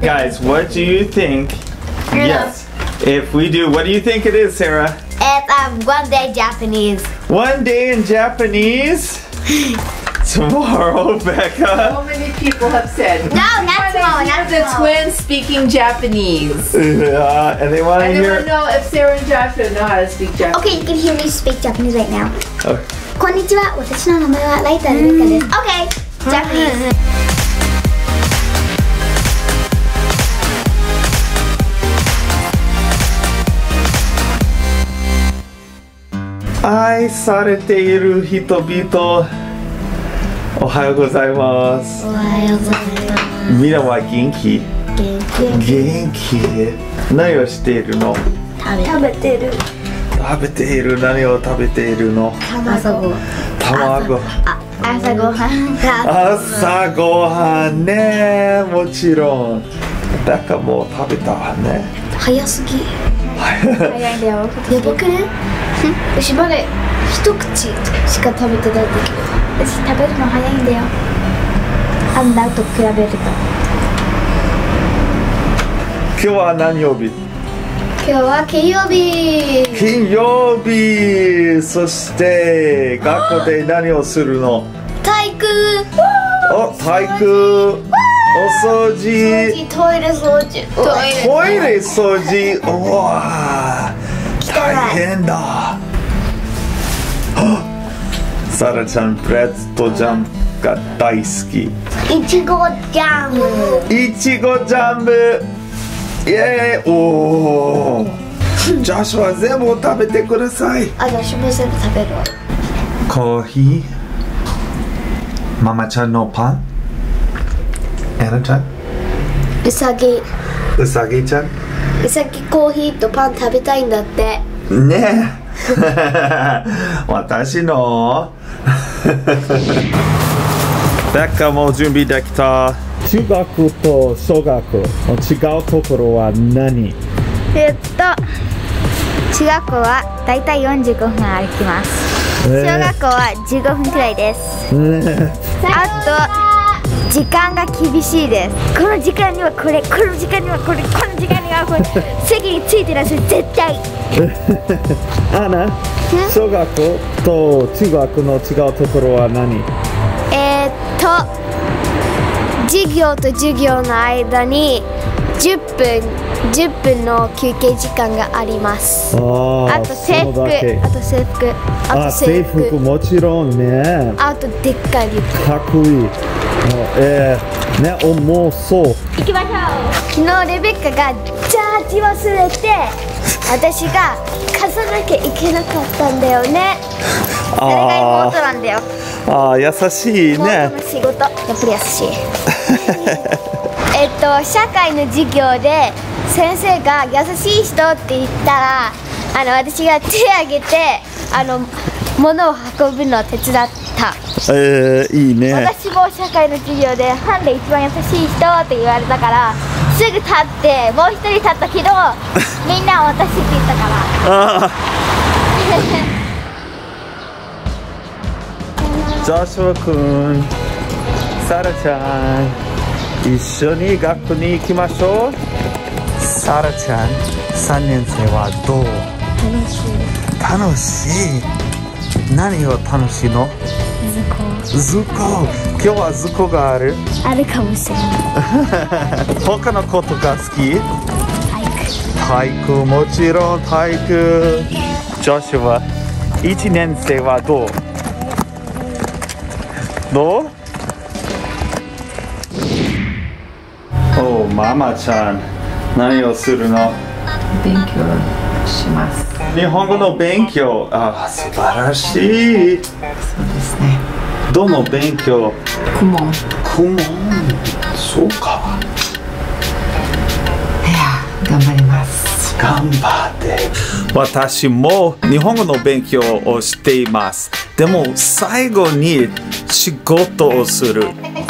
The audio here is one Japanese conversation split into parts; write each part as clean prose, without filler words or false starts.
Guys, what do you think? Yes. If we do, what do you think it is, Sarah? It's one day Japanese. One day in Japanese. Tomorrow, Becca. So many people have said. No, not tomorrow. Not The tomorrow. twins speaking Japanese. Yeah, and they want to And they want hear. to know if Sarah and Joshua know how to speak Japanese. Okay, you can hear me speak Japanese right now. Okay. こんにちは。私の名前はライターのベッカです。Okay, Japanese. Ai されている人々。おはようございます。 おはようございます。 みんなは元気？元気。何をしているの？ 食べてる。 食べている。何を食べているの？ 朝ごはん。 卵。 朝ごはん。 朝ごはんね。もちろん。だからもう食べたわね。 早すぎ。早いんだよ。やばくね？私まで一口しか食べてないんだけど、私食べるの早いんだよ。あんなと比べると。 今日は何曜日？ 今日は金曜日。 金曜日。そして学校で何をするの？ 体育。 お、体育。お掃除。 トイレ掃除。 トイレ掃除。うわー、大変だ。サラちゃんプレッツとジャンプが大好き。 いちごジャム。 いちごジャム。イエーイ。おお。ジョシュは全部食べてください。 あ、私も全部食べるわ。 コーヒー。ママちゃんのパン。エナちゃん。 うさぎ。 うさぎちゃん。 うさぎコーヒーとパン食べたいんだって。 ねえ。私の。だからもう準備できた。中学と小学の違うところは何？ 中学校はだいたい45分歩きます。小学校は15分くらいです。あと時間が厳しいです。この時間にはこれ、この時間にはこれ、この時間にはこれ、席についてらっしゃる絶対。 アナ、小学校と中学の違うところは何？ 授業と授業の間に10分の休憩時間があります。あと制服、 制服もちろんね。 あとでっかいリュック。 かっこいい。ね、重そう。 行きましょう。昨日レベッカがジャージ忘れて、私が貸さなきゃいけなかったんだよね。それが妹なんだよ。 ああ、優しいね。 妹の仕事、やっぱり優しい。社会の授業で先生が優しい人って言ったら、私が手を挙げて物を運ぶのを手伝った。 いいね。 私も社会の授業でハンで一番優しい人って言われたから、すぐ立ってもう一人立ったけどみんな私って言ったから。 ジョシュア君、サラちゃん、一緒に学校に行きましょう。サラちゃん、3年生はどう？楽しい。何を楽しいの？図工。今日は図工がある？ あるかもしれない。 他のことが好き？体育。もちろん体育。ジョシュは1年生はどう？お、ママちゃん、何をするの？ 勉強します。 日本語の勉強。あ、素晴らしい。 そうですね。 どの勉強？ 公文。 公文。そうか。 いや、頑張ります。 頑張って。私も日本語の勉強をしています。でも最後に仕事をする。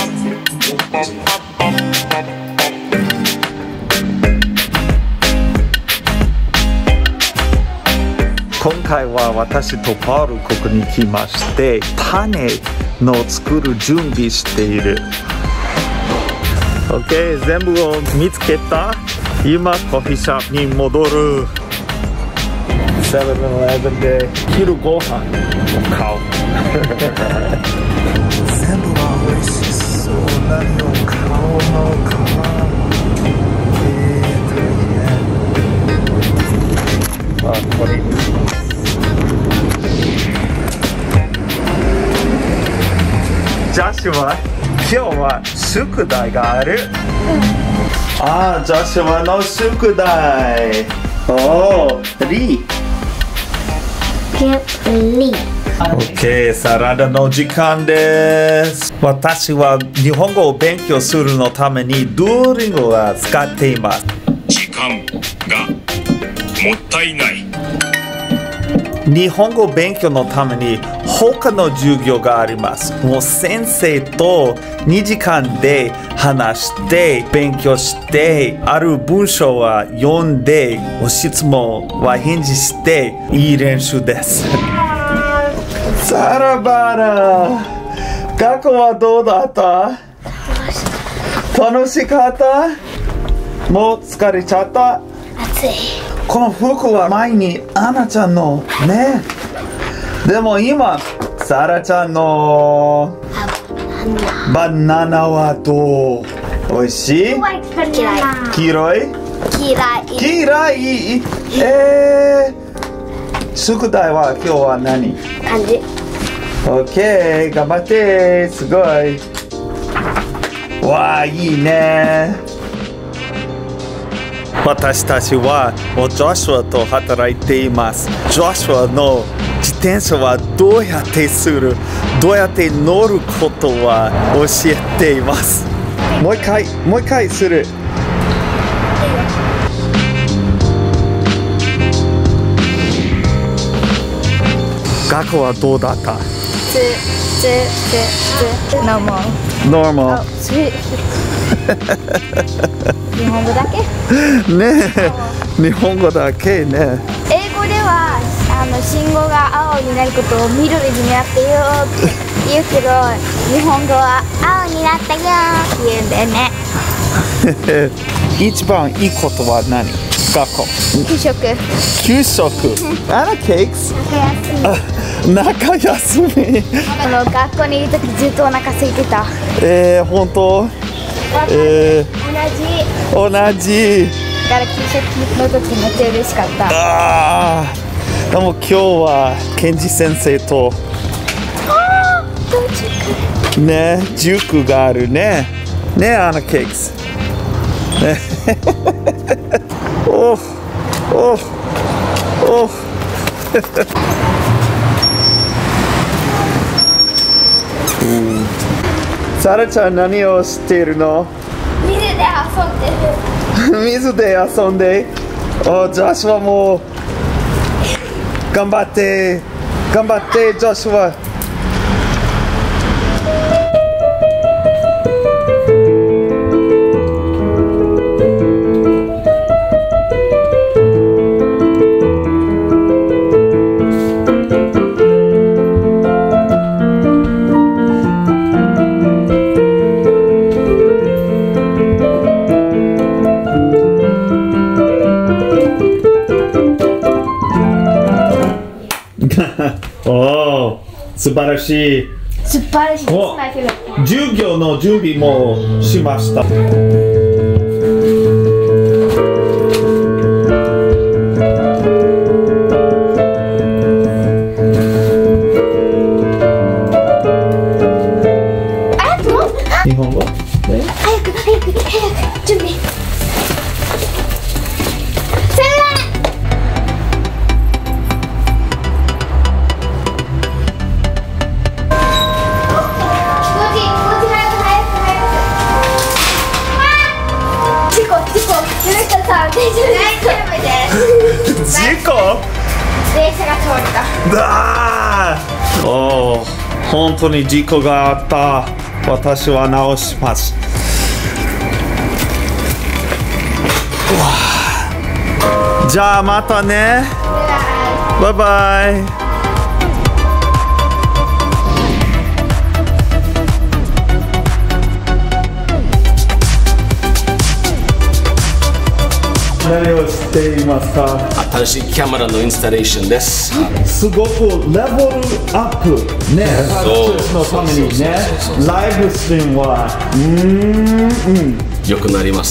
今回は私とパウルここに来まして、種の作る準備している。お OK 全部を見つけた。今コーヒーショップに戻る。セブンイレブンで昼ご飯を買う。全部は美味しそう。何を買うのかな。大変。あ、これ。ジョシュは今日は宿題がある。ああ、ジョシュはの宿題。おー、リー。OK、サラダの時間です。私は日本語を勉強するのためにドゥオリンゴを使っています。 時間がもったいない。 日本語勉強のために他の授業があります。もう先生と2時間で話して勉強してある文章は読んで質問は返事していい練習です。サラバラ、学校はどうだった？楽しかった？もう疲れちゃった？ 暑い。 この服は前にアナちゃんのね。でも今サラちゃんのバナナはどう？美味しい？黄色い？嫌い。宿題は今日は何？ 漢字。 OK、頑張って。すごい。わあ、いいね。私たちはジョシュアと働いています。ジョシュアの自転車はどうやってする、どうやって乗ることは教えています。もう一回する。学校はどうだった？Normal。 日本語だけ？ ねえ、日本語だけね。 英語では信号が青になることを緑になったよって言うけど、日本語は青になったよって言うんだよね。 一番いいことは何？学校。給食。アナケークス。中休み。 学校にいるときずっとお腹空いてた。 本当？同じ。 だから給食のときめっちゃ嬉しかった。 でも今日はケンジ先生とね、塾があるね。ね、アナケークス。サラちゃん何をしているの？ 水で遊んでる。 水で遊んで。ジョシュはもう頑張って、ジョシュは。おー、素晴らしい。授業の準備もしました。日本語？ 早く準備。 事故？ 電車が通れた。 本当に事故があった。私は直します。じゃあまたね。バイバイ。 何をしていますか？ 新しいキャメラのインスタレーションです。 すごくレベルアップね、のためにね、ライブストリームは良くなります。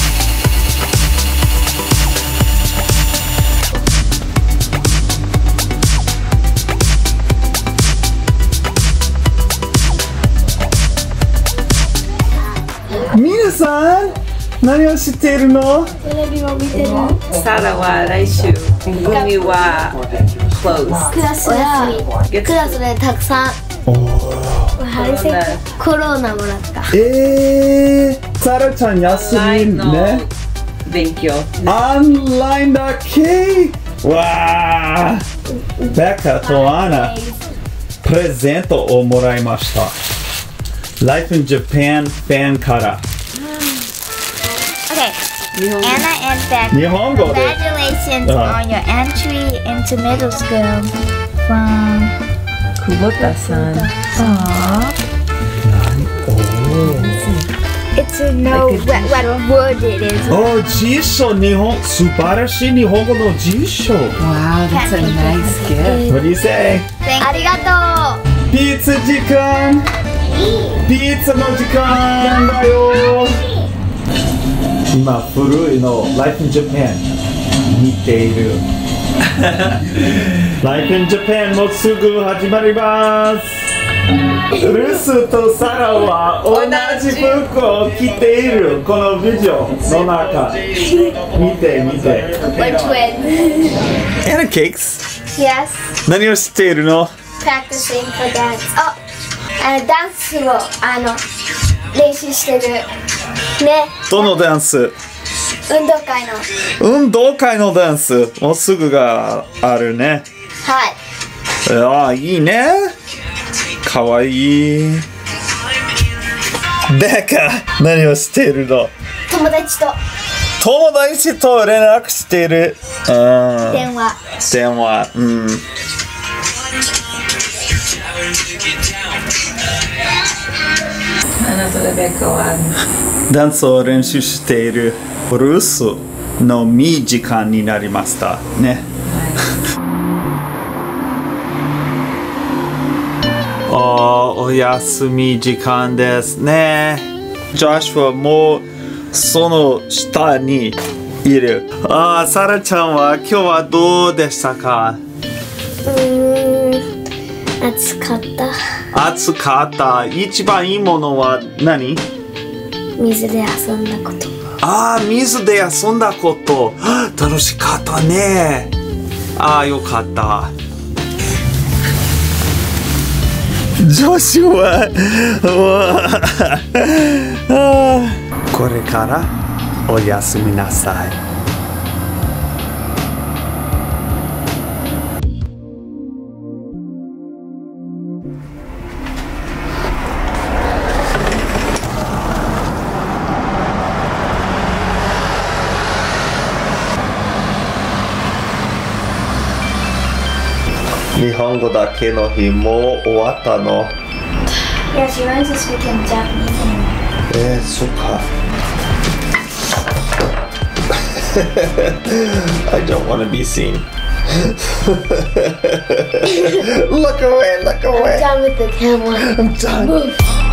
皆さん何を知っているの？ テレビを見てる。 サラは来週、海は close。 クラスでたくさんコロナもらった。 サラちゃん休みね。 勉強。 オンラインだけ。わあ。ベカとアナプレゼントをもらいました。Life in Japan ファンから。 Okay, Anna and Beck, 日本語で。 congratulations on your entry into middle school from 久保田さん。 It's a no what word it is. 辞書日本素晴らしい日本語の辞書。 Wow, that's a nice gift. What do you say? ありがとう。 ピッツ時間。ピッツの時間だよ。今古いの Life in Japan 見ている。Life in Japan もすぐ始まります。ルスとサラは同じ服を着ている。このビデオの中見て見て。 We're twins. Anna Cakes Yes. 何を知っているの？ Practicing for dance. ダンスを練習してる。ね。 どのダンス？ 運動会の。 運動会のダンス。もうすぐがあるね。 はい。 ああ、いいね。かわいい。ベカ、何をしているの？ 友達と友達と連絡している。 電話。 電話。 あなたとレベッカはダンスを練習している。ルースのみ時間になりましたね。お休み時間ですね。ジョシュはもうその下にいる。サラちゃんは今日はどうでしたか？ 暑かった。 暑かった。一番いいものは何？ 水で遊んだこと。 水で遊んだこと。楽しかったね。よかった。女子はこれからおやすみなさい。日本語だけの日も終わったの。 Yeah, she learns to speak in Japanese anymore. そっか。I don't want to be seen. Look away, look away. I'm done with the camera. I'm done. Move.